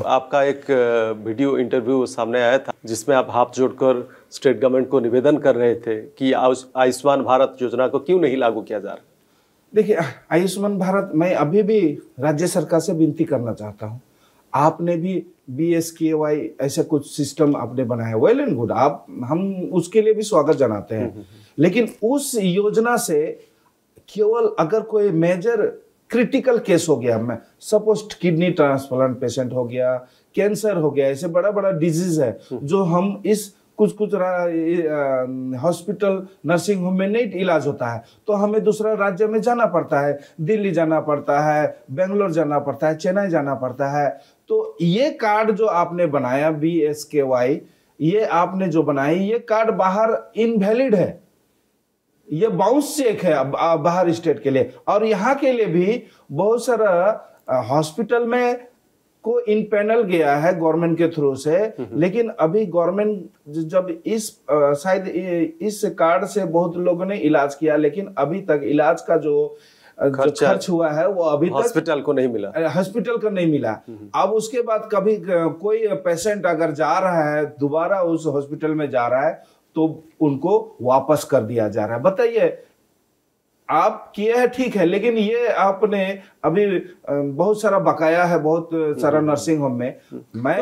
आपका एक video interview सामने आया था जिसमें आप हाथ जोड़कर स्टेट गवर्नमेंट को निवेदन कर रहे थे कि आयुष्मान भारत योजना को क्यों नहीं लागू किया जा रहा। देखिए, आयुष्मान भारत मैं अभी भी राज्य सरकार से विनती करना चाहता हूँ। आपने भी BSKY ऐसे कुछ सिस्टम आपने बनाया, वेल एंड गुड, हम उसके लिए भी स्वागत जनाते हैं। लेकिन उस योजना से केवल अगर कोई मेजर क्रिटिकल केस हो गया, मैं सपोज किडनी ट्रांसप्लांट पेशेंट हो गया, कैंसर हो गया, ऐसे बड़ा बड़ा डिजीज है जो हम इस कुछ हॉस्पिटल नर्सिंग होम में नहीं इलाज होता है तो हमें दूसरा राज्य में जाना पड़ता है, दिल्ली जाना पड़ता है, बेंगलोर जाना पड़ता है, चेन्नई जाना पड़ता है। तो ये कार्ड जो आपने बनाया BSKY, ये आपने जो बनाई, ये कार्ड बाहर इनवैलिड है, ये बाउंस चेक है बाहर स्टेट के लिए। और यहाँ के लिए भी बहुत सारा हॉस्पिटल में को इन पैनल गया है गवर्नमेंट के थ्रू से, लेकिन अभी गवर्नमेंट जब शायद इस कार्ड से बहुत लोगों ने इलाज किया, लेकिन अभी तक इलाज का जो खर्च हुआ है वो अभी तक हॉस्पिटल को नहीं मिला, हॉस्पिटल को नहीं मिला। अब उसके बाद कभी कोई पेशेंट अगर जा रहा है, दोबारा उस हॉस्पिटल में जा रहा है तो उनको वापस कर दिया जा रहा है। बताइए, आप किए हैं ठीक है, लेकिन ये आपने अभी बहुत सारा बकाया है बहुत सारा नर्सिंग होम में। मैं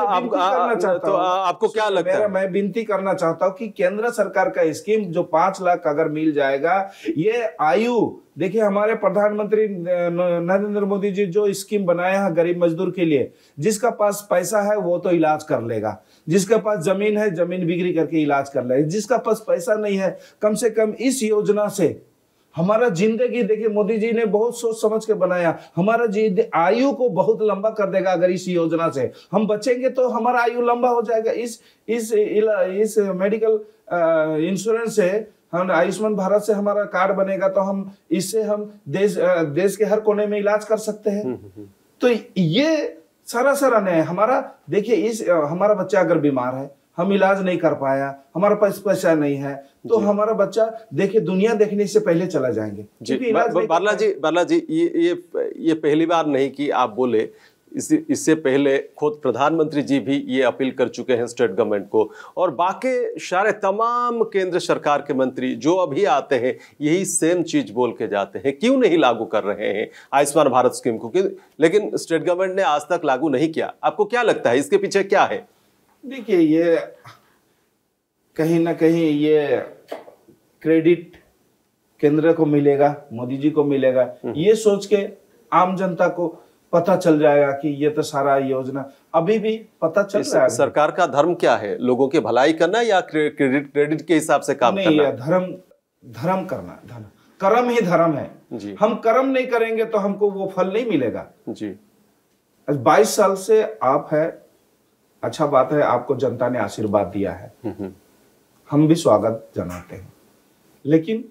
आपको क्या लगता है? मैं विनती करना चाहता हूँ कि केंद्र सरकार का स्कीम जो 5 लाख अगर मिल जाएगा, ये आयु देखिए, हमारे प्रधानमंत्री नरेंद्र मोदी जी जो स्कीम बनाया है गरीब मजदूर के लिए, जिसका पास पैसा है वो तो इलाज कर लेगा, जिसके पास जमीन है जमीन बिक्री करके इलाज कर लेगा, जिसका पास पैसा नहीं है कम से कम इस योजना से हमारा जिंदगी, देखिए मोदी जी ने बहुत सोच समझ के बनाया, हमारा आयु को बहुत लंबा कर देगा। अगर इस योजना से हम बचेंगे तो हमारा आयु लंबा हो जाएगा। इस मेडिकल इंश्योरेंस से, हम आयुष्मान भारत से हमारा कार्ड बनेगा तो हम इससे हम देश के हर कोने में इलाज कर सकते हैं। तो ये सारा नया हमारा, देखिए हमारा बच्चा अगर बीमार है, हम इलाज नहीं कर पाया, हमारा पास पैसा नहीं है, तो हमारा बच्चा देखिए दुनिया देखने से पहले चला जाएंगे। बाला जी ये पहली बार नहीं कि आप बोले, इससे पहले खुद प्रधानमंत्री जी भी ये अपील कर चुके हैं स्टेट गवर्नमेंट को, और बाकी सारे तमाम केंद्र सरकार के मंत्री जो अभी आते हैं यही सेम चीज बोल के जाते हैं, क्यों नहीं लागू कर रहे हैं आयुष्मान भारत स्कीम को, लेकिन स्टेट गवर्नमेंट ने आज तक लागू नहीं किया। आपको क्या लगता है इसके पीछे क्या है? देखिए, ये कहीं ना कहीं ये क्रेडिट केंद्र को मिलेगा, मोदी जी को मिलेगा, ये सोच के आम जनता को पता चल जाएगा कि ये तो सारा योजना अभी भी पता चल रहा है। सरकार का धर्म क्या है? लोगों की भलाई करना या क्रेडिट के हिसाब से काम नहीं, करना? धर्म करना, कर्म ही धर्म है जी। हम कर्म नहीं करेंगे तो हमको वो फल नहीं मिलेगा जी। 22 साल से आप है, अच्छा बात है, आपको जनता ने आशीर्वाद दिया है, हम भी स्वागत जनाते हैं, लेकिन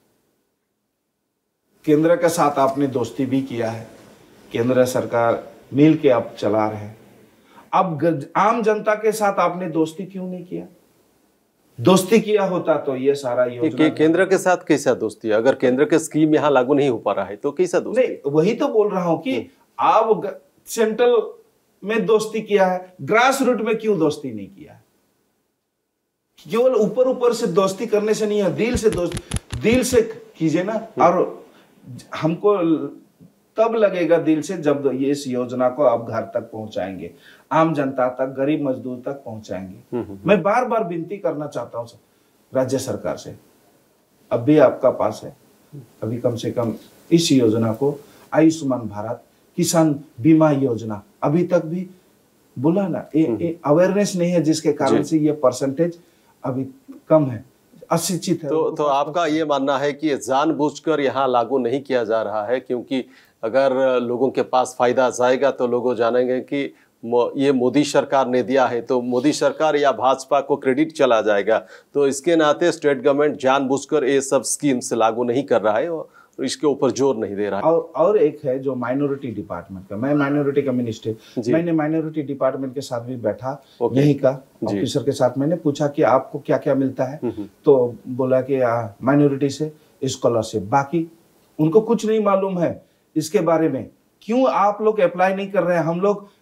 केंद्र के साथ आपने दोस्ती भी किया है, केंद्र सरकार मिल के आप चला रहे हैं। अब आम जनता के साथ आपने दोस्ती क्यों नहीं किया? दोस्ती किया होता तो ये सारा योजना केंद्र के साथ कैसा दोस्ती? अगर केंद्र के स्कीम यहाँ लागू नहीं हो पा रहा है तो कैसा दोस्ती? नहीं, वही तो बोल रहा हूं कि आप सेंट्रल में दोस्ती किया है, ग्रास रूट में क्यों दोस्ती नहीं किया है? केवल ऊपर से दोस्ती करने से नहीं है, दिल से कीजिए ना। और हमको तब लगेगा दिल से जब ये इस योजना को आप घर तक पहुंचाएंगे, आम जनता तक, गरीब मजदूर तक पहुंचाएंगे। मैं बार बार विनती करना चाहता हूं राज्य सरकार से, अब भी आपका पास है, अभी कम से कम इस योजना को, आयुष्मान भारत किसान बीमा योजना, अभी तक भी बोला ना, अवेयरनेस नहीं है, जिसके कारण से ये परसेंटेज अभी कम है, अशिक्षित है। तो आपका ये मानना है कि जानबूझकर यहाँ लागू नहीं किया जा रहा है, क्योंकि अगर लोगों के पास फायदा जाएगा तो लोग जानेंगे कि ये मोदी सरकार ने दिया है, तो मोदी सरकार या भाजपा को क्रेडिट चला जाएगा। तो इसके नाते स्टेट गवर्नमेंट जानबूझकर ये सब स्कीम्स लागू नहीं कर रहा है और इसके ऊपर जोर नहीं दे रहा है। और एक है जो माइनॉरिटी डिपार्टमेंट का, मैं माइनॉरिटी का मिनिस्टर, मैंने माइनॉरिटी डिपार्टमेंट के साथ भी बैठा, यही का ऑफिसर के साथ मैंने पूछा कि आपको क्या क्या मिलता है, तो बोला कि माइनॉरिटी से स्कॉलरशिप, बाकी उनको कुछ नहीं मालूम है इसके बारे में। क्यों आप लोग अप्लाई नहीं कर रहे हैं? हम लोग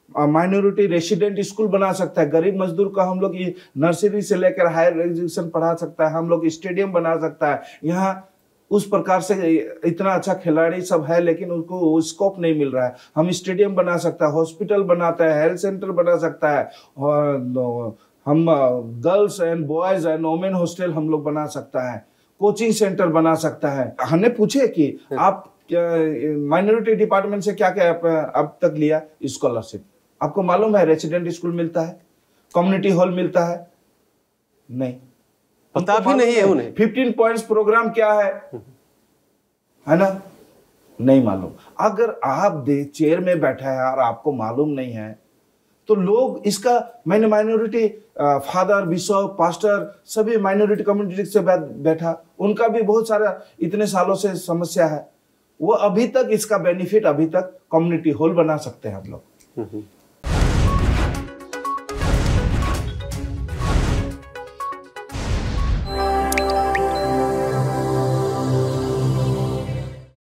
माइनॉरिटी रेसिडेंट स्कूल बना सकता है, गरीब मजदूर का हम लोग ये नर्सरी से लेकर हायर एजुकेशन पढ़ा सकता है, हम लोग स्टेडियम बना सकता है। यहाँ उस प्रकार से इतना अच्छा खिलाड़ी सब है, लेकिन उनको स्कोप नहीं मिल रहा है। हम स्टेडियम बना सकता है, हॉस्पिटल बनाता है, हेल्थ सेंटर बना सकता है, और हम girls and boys and women hostel हम लोग बना सकता है, कोचिंग सेंटर बना सकता है। हमने पूछे कि आप माइनॉरिटी डिपार्टमेंट से क्या क्या अब तक लिया स्कॉलरशिप, आपको मालूम है रेसिडेंट स्कूल मिलता है, कम्युनिटी हॉल मिलता है? नहीं, पता भी नहीं है उन्हें। 15 पॉइंट्स प्रोग्राम क्या है ना, नहीं मालूम। अगर आप चेयर में बैठा है और आपको मालूम नहीं है, तो लोग इसका, मैंने माइनॉरिटी फादर, बिशप, पास्टर सभी माइनॉरिटी कम्युनिटी से बैठा, उनका भी बहुत सारा इतने सालों से समस्या है, वो अभी तक इसका बेनिफिट, अभी तक कम्युनिटी हॉल बना सकते हैं हम लोग।